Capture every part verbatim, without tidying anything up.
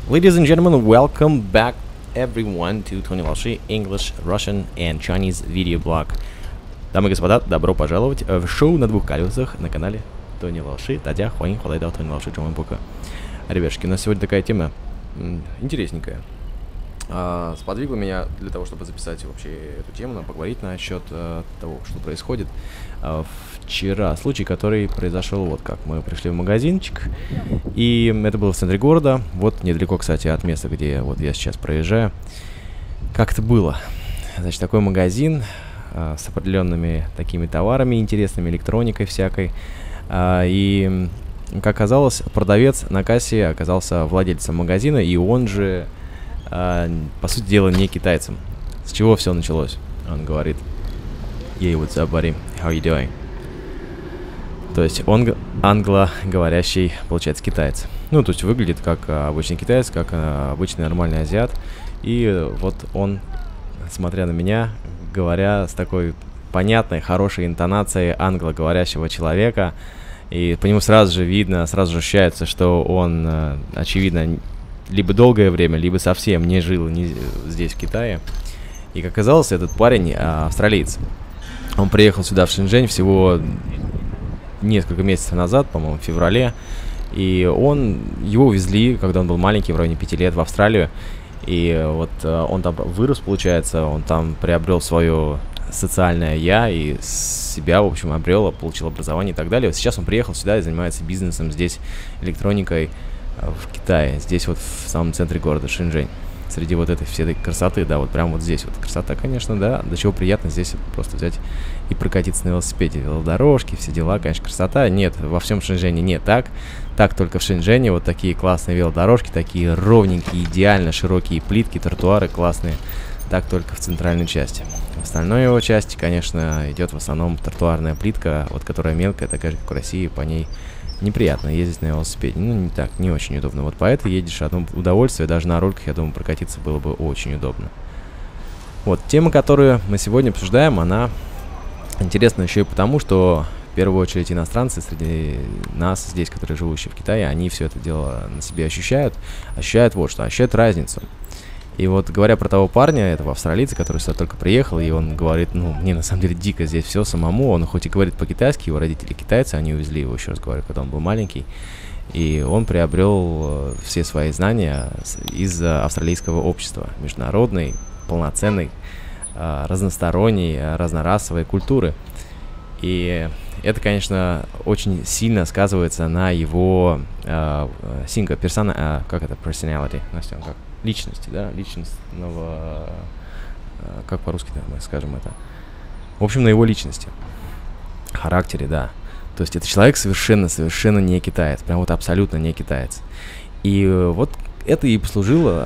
Ladies and gentlemen, welcome back everyone to Tony Lalshi English, Russian and Chinese video blog. Дамы и господа, добро пожаловать в шоу на двух колесах на канале Тони Лалши. Дадя, хуань, хуалайдау, Тони Лалши, Джоман Бука. Ребятушки, у нас сегодня такая тема м, интересненькая. А, сподвигла меня для того, чтобы записать вообще эту тему, поговорить насчет а, того, что происходит. А, вчера случай, который произошел вот как. Мы пришли в магазинчик, и это было в центре города, вот недалеко, кстати, от места, где вот я сейчас проезжаю. Как это было? Значит, такой магазин а, с определенными такими товарами интересными, электроникой всякой. А, и, как оказалось, продавец на кассе оказался владельцем магазина, и он же... Uh, по сути дела, не китайцем. С чего все началось? Он говорит: "Hey, what's up, buddy? How are you doing?" То есть он англоговорящий, получается, китаец. Ну, то есть выглядит как uh, обычный китаец, как uh, обычный нормальный азиат. И uh, вот он, смотря на меня, говоря с такой понятной, хорошей интонацией англоговорящего человека, и по нему сразу же видно, сразу же ощущается, что он, uh, очевидно, либо долгое время, либо совсем не жил не здесь, в Китае. И, как оказалось, этот парень а, австралиец. Он приехал сюда, в Шэньчжэнь, всего несколько месяцев назад, по-моему, в феврале. И он, его увезли, когда он был маленький, в районе пяти лет, в Австралию. И вот а, он там вырос, получается, он там приобрел свое социальное «я» и себя, в общем, обрел, получил образование и так далее. Сейчас он приехал сюда и занимается бизнесом здесь, электроникой, в Китае, здесь вот в самом центре города Шэньчжэнь, среди вот этой всей этой красоты, да, вот прямо вот здесь вот красота, конечно, да, до чего приятно здесь просто взять и прокатиться на велосипеде, велодорожки, все дела, конечно, красота. Нет, во всем Шэньчжэне не так, так только в Шэньчжэне вот такие классные велодорожки, такие ровненькие, идеально широкие плитки, тротуары классные, так только в центральной части. В остальной его части, конечно, идет в основном тротуарная плитка, вот которая мелкая, такая же, как в России, по ней неприятно ездить на велосипеде. Ну, не так, не очень удобно. Вот по этой едешь, одно удовольствие, даже на роликах, я думаю, прокатиться было бы очень удобно. Вот, тема, которую мы сегодня обсуждаем, она интересна еще и потому, что в первую очередь иностранцы среди нас здесь, которые живущие в Китае, они все это дело на себе ощущают. Ощущают вот что, ощущают разницу. И вот, говоря про того парня, этого австралийца, который сюда только приехал, и он говорит: ну, мне на самом деле дико здесь все самому. Он хоть и говорит по-китайски, его родители китайцы, они увезли его, еще раз говорю, когда он был маленький. И он приобрел все свои знания из австралийского общества, международной, полноценной, разносторонней, разнорасовой культуры. И это, конечно, очень сильно сказывается на его синга, персона, как это, personality, Настя, как? Личности, да, личностного, как по-русски мы скажем это, в общем, на его личности, характере, да, то есть это человек совершенно, совершенно не китаец, прям вот абсолютно не китаец, и вот это и послужило,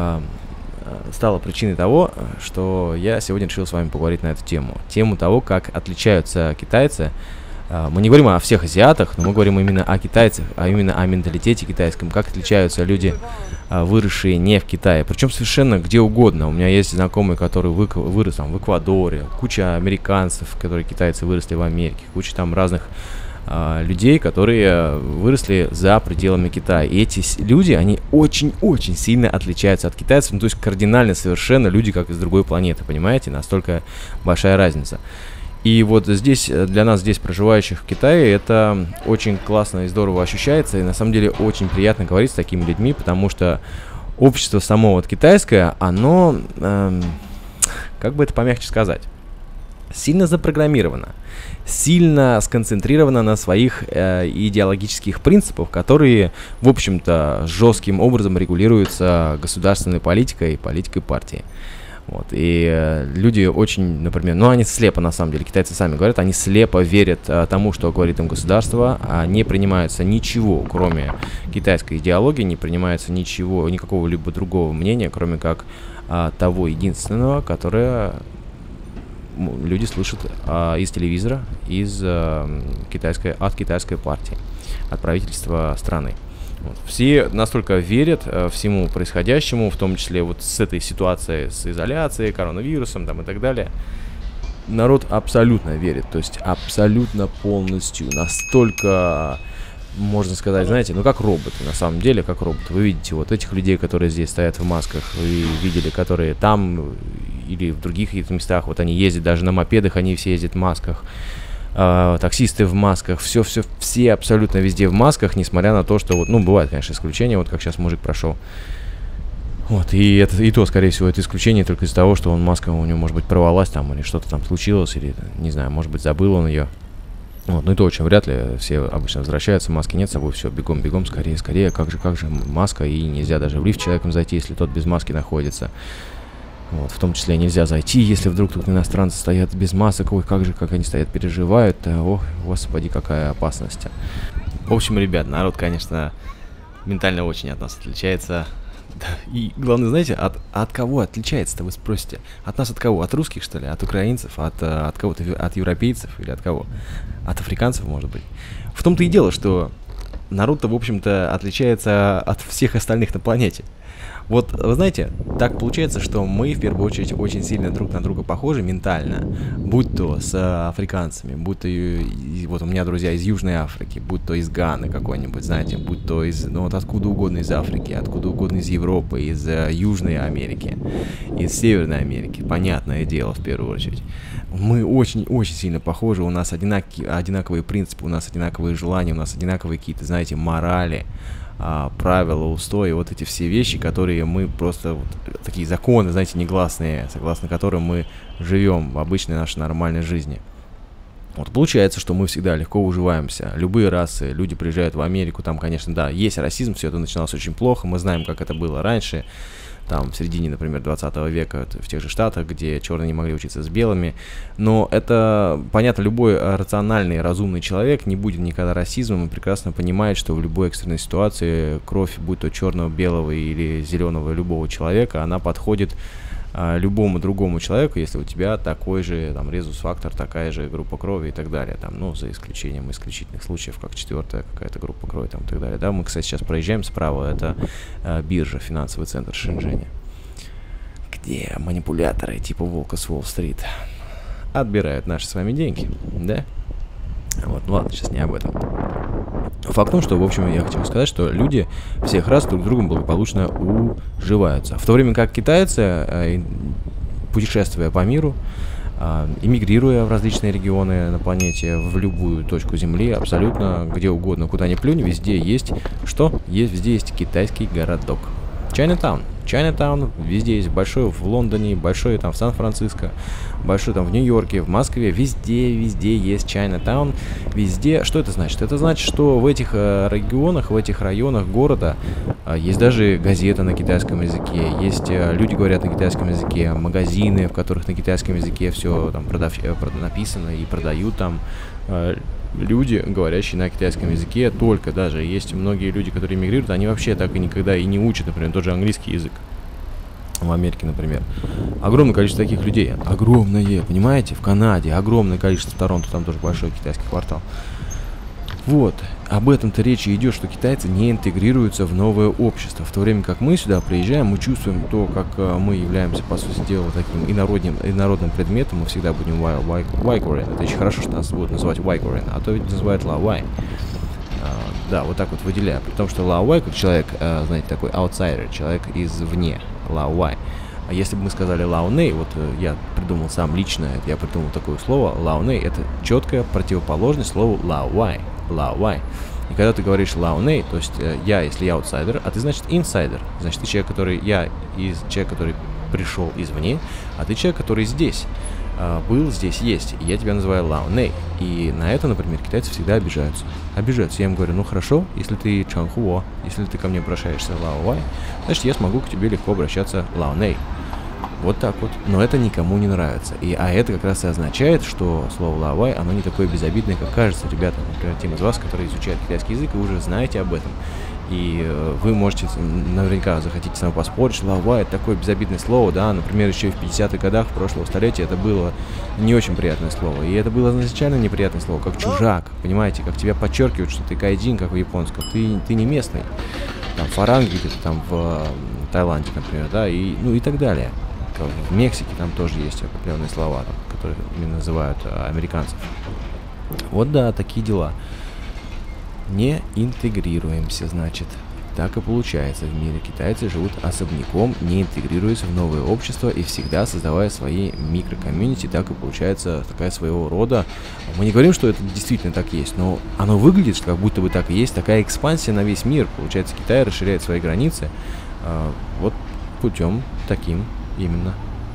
стало причиной того, что я сегодня решил с вами поговорить на эту тему, тему того, как отличаются китайцы. Мы не говорим о всех азиатах, но мы говорим именно о китайцах, а именно о менталитете китайском, как отличаются люди, выросшие не в Китае, причем совершенно где угодно. У меня есть знакомые, которые вы, вырос там в Эквадоре, куча американцев, которые китайцы выросли в Америке, куча там разных а, людей, которые выросли за пределами Китая. И эти люди, они очень-очень сильно отличаются от китайцев, ну то есть кардинально совершенно люди как из другой планеты, понимаете, настолько большая разница. И вот здесь, для нас здесь, проживающих в Китае, это очень классно и здорово ощущается, и на самом деле очень приятно говорить с такими людьми, потому что общество само вот китайское, оно, эм, как бы это помягче сказать, сильно запрограммировано, сильно сконцентрировано на своих э, идеологических принципах, которые, в общем-то, жестким образом регулируются государственной политикой и политикой партии. Вот, и э, люди очень, например, ну они слепо, на самом деле, китайцы сами говорят, они слепо верят э, тому, что говорит им государство, а не принимается ничего, кроме китайской идеологии, не принимается ничего, никакого либо другого мнения, кроме как э, того единственного, которое люди слышат э, из телевизора, из э, китайской, от китайской партии, от правительства страны. Вот. Все настолько верят э, всему происходящему, в том числе вот с этой ситуацией, с изоляцией, коронавирусом там, и так далее. Народ абсолютно верит, то есть абсолютно полностью, настолько можно сказать, знаете, ну как роботы, на самом деле, как роботы. Вы видите вот этих людей, которые здесь стоят в масках, вы видели, которые там или в других каких-то местах, вот они ездят даже на мопедах, они все ездят в масках. Uh, таксисты в масках, все, все, все абсолютно везде в масках, несмотря на то, что вот, ну, бывает, конечно, исключения, вот как сейчас мужик прошел. Вот, и это, и то, скорее всего, это исключение только из-за того, что он, маска у него, может быть, порвалась там, или что-то там случилось, или, не знаю, может быть, забыл он ее. Вот, ну, это очень вряд ли, все обычно возвращаются, маски нет с собой, все, бегом, бегом, скорее, скорее, как же, как же маска, и нельзя даже в лифт человеком зайти, если тот без маски находится. Вот, в том числе нельзя зайти, если вдруг тут иностранцы стоят без масок. Ой, как же, как они стоят, переживают. Ох, господи, какая опасность. В общем, ребят, народ, конечно, ментально очень от нас отличается. И главное, знаете, от, от кого отличается-то, вы спросите? От нас от кого? От русских, что ли? От украинцев? От, от кого-то? От европейцев? Или от кого? От африканцев, может быть? В том-то и дело, что народ-то, в общем-то, отличается от всех остальных на планете. Вот, вы знаете, так получается, что мы, в первую очередь, очень сильно друг на друга похожи ментально, будь то с африканцами, будь то, и, и, вот у меня друзья из Южной Африки, будь то из Ганы какой-нибудь, знаете, будь то из, ну вот откуда угодно из Африки, откуда угодно из Европы, из uh, Южной Америки, из Северной Америки, понятное дело, в первую очередь. Мы очень-очень сильно похожи, у нас одинаки, одинаковые принципы, у нас одинаковые желания, у нас одинаковые какие-то, знаете, морали, правила, устои, вот эти все вещи, которые мы просто, вот, такие законы, знаете, негласные, согласно которым мы живем в обычной нашей нормальной жизни. Вот получается, что мы всегда легко уживаемся. Любые расы, люди приезжают в Америку, там, конечно, да, есть расизм, все это начиналось очень плохо, мы знаем, как это было раньше, там, в середине, например, двадцатого века, в тех же Штатах, где черные не могли учиться с белыми. Но это, понятно, любой рациональный, разумный человек не будет никогда расизмом и прекрасно понимает, что в любой экстренной ситуации кровь, будь то черного, белого или зеленого любого человека, она подходит а, любому другому человеку, если у тебя такой же там резус-фактор, такая же группа крови и так далее, там, ну, за исключением исключительных случаев, как четвертая какая-то группа крови там, и так далее. Да, мы, кстати, сейчас проезжаем справа, это а, биржа, финансовый центр Шэньчжэня, где манипуляторы типа волка с Уолл-стрит отбирают наши с вами деньги, да? Вот, ну ладно, сейчас не об этом. Факт в том, что, в общем, я хочу сказать, что люди всех рас друг с другом благополучно уживаются. В то время как китайцы, путешествуя по миру, эмигрируя в различные регионы на планете, в любую точку Земли, абсолютно где угодно, куда ни плюнь, везде есть, что? Есть, везде есть китайский городок. Чайнатаун. Чайнатаун везде есть, большой в Лондоне, большой там в Сан-Франциско, большой там в Нью-Йорке, в Москве, везде, везде есть Чайнатаун, везде. Что это значит? Это значит, что в этих э, регионах, в этих районах города э, есть даже газета на китайском языке, есть э, люди говорят на китайском языке, магазины, в которых на китайском языке все там продав... э, написано и продают там. Э, люди, говорящие на китайском языке, только даже есть многие люди, которые эмигрируют, они вообще так и никогда и не учат, например, тот же английский язык в Америке, например. Огромное количество таких людей, огромное, понимаете, в Канаде огромное количество, в Торонто там тоже большой китайский квартал. Вот, об этом-то речь идет, что китайцы не интегрируются в новое общество, в то время как мы сюда приезжаем, мы чувствуем то, как uh, мы являемся, по сути дела, таким инородным, инородным предметом, мы всегда будем вайгорен, это очень хорошо, что нас будут называть вайгорен, а то ведь называют лауай. Uh, да, вот так вот выделяю, при том, что лауай, как человек, uh, знаете, такой аутсайдер, человек извне, лауай. А если бы мы сказали лауней, вот uh, я придумал сам лично, я придумал такое слово, лауней, это четкая противоположность слову лауай. Лауай. И когда ты говоришь лауней, то есть э, я, если я аутсайдер, а ты, значит, инсайдер. Значит, ты человек, который, я, из, человек, который пришел извне, а ты человек, который здесь, э, был, здесь есть. И я тебя называю лауней. И на это, например, китайцы всегда обижаются. Обижаются. Я им говорю, ну хорошо, если ты чанхуо, если ты ко мне обращаешься лауай, значит, я смогу к тебе легко обращаться лауней. Вот так вот. Но это никому не нравится. И, а это как раз и означает, что слово лауай, оно не такое безобидное, как кажется. Ребята, например, тем из вас, которые изучают китайский язык, вы уже знаете об этом. И э, вы можете наверняка захотите с нами поспорить, что лауай — это такое безобидное слово, да. Например, еще и в пятидесятых годах прошлого столетия это было не очень приятное слово. И это было изначально неприятное слово, как чужак. Понимаете, как тебя подчеркивают, что ты кайдзин, как в японском. Ты, ты не местный. Там фаранг где-то там в э, Таиланде, например, да, и, ну и так далее. В Мексике там тоже есть определенные слова, там, которые называют а, американцев. Вот да, такие дела. Не интегрируемся, значит. Так и получается в мире. Китайцы живут особняком, не интегрируясь в новое общество и всегда создавая свои микрокомьюнити. Так и получается такая своего рода. Мы не говорим, что это действительно так есть, но оно выглядит, как будто бы так и есть. Такая экспансия на весь мир. Получается, Китай расширяет свои границы э, вот путем таким именно.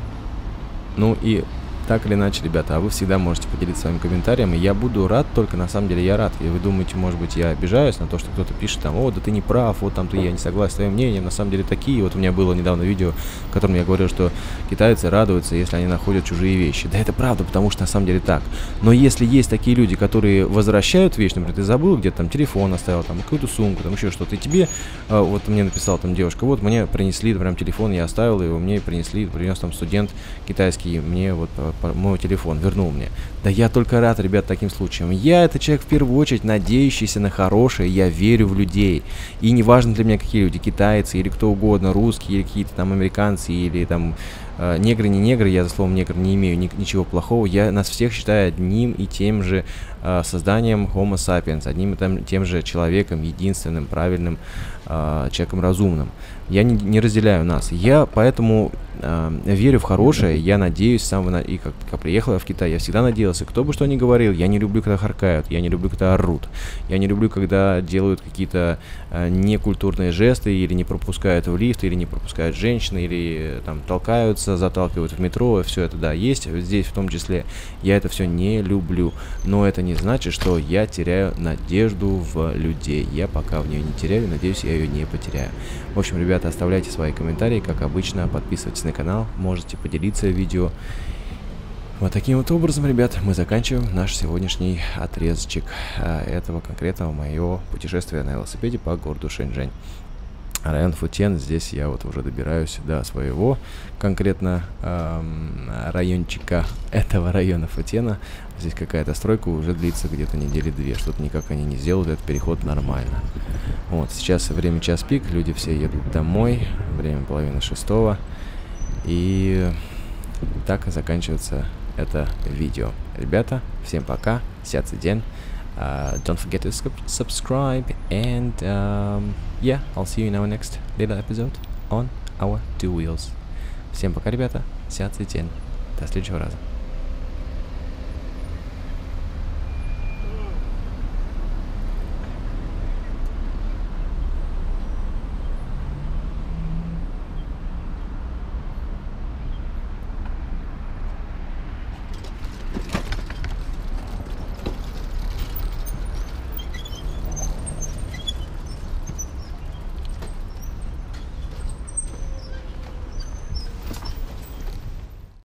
Ну и так или иначе, ребята, а вы всегда можете поделиться своим комментарием, и я буду рад, только на самом деле я рад. И вы думаете, может быть, я обижаюсь на то, что кто-то пишет там, о, да ты не прав, вот там ты, я не согласен с твоим мнением, на самом деле такие. Вот у меня было недавно видео, в котором я говорил, что китайцы радуются, если они находят чужие вещи. Да это правда, потому что на самом деле так. Но если есть такие люди, которые возвращают вещь, например, ты забыл, где-то там телефон оставил, там какую-то сумку, там еще что-то, и тебе, э, вот мне написала там девушка, вот мне принесли, прям телефон я оставил, его мне принесли, принес там студент китайский, мне вот мой телефон вернул мне. Да я только рад, ребят, таким случаем. Я это человек в первую очередь, надеющийся на хорошее, я верю в людей. И не важно для меня, какие люди, китайцы или кто угодно, русские или какие-то там американцы или там э, негры, не негры, я за словом негр не имею ни, ничего плохого. Я нас всех считаю одним и тем же э, созданием Homo sapiens, одним и тем, тем же человеком, единственным, правильным, э, человеком разумным. Я не, не разделяю нас. Я поэтому э, верю в хорошее. Я надеюсь, с самого на... и как, как приехал я в Китай, я всегда надеялся, кто бы что ни говорил. Я не люблю, когда харкают, я не люблю, когда орут. Я не люблю, когда делают какие-то э, некультурные жесты, или не пропускают в лифт, или не пропускают женщины, или э, там толкаются, заталкивают в метро. Все это, да, есть здесь в том числе. Я это все не люблю. Но это не значит, что я теряю надежду в людей. Я пока в нее не теряю, надеюсь, я ее не потеряю. В общем, ребята, оставляйте свои комментарии, как обычно, подписывайтесь на канал, можете поделиться видео. Вот таким вот образом, ребят, мы заканчиваем наш сегодняшний отрезочек а, этого конкретного моего путешествия на велосипеде по городу Шэньчжэнь. Район Футен, здесь я вот уже добираюсь до своего конкретно эм, райончика этого района Футена. Здесь какая-то стройка уже длится где-то недели две, что-то никак они не сделают этот переход нормально. Вот, сейчас время час пик, люди все едут домой, время половины шестого. И так заканчивается это видео. Ребята, всем пока, сяцэ ден. Uh, don't forget to subscribe, and um, yeah, I'll see you in our next little episode on our two wheels. Всем пока, ребята, сяцэ ден. До следующего раза.